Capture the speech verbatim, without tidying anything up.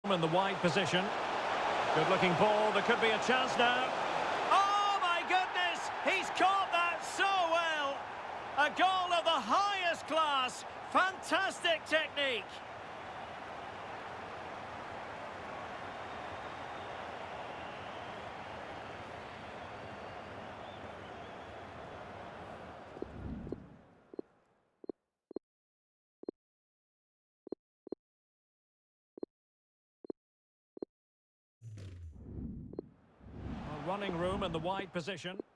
In the wide position. Good looking ball, there could be a chance now. Oh my goodness, he's caught that so well. A goal of the highest class, fantastic technique. Running room in the wide position.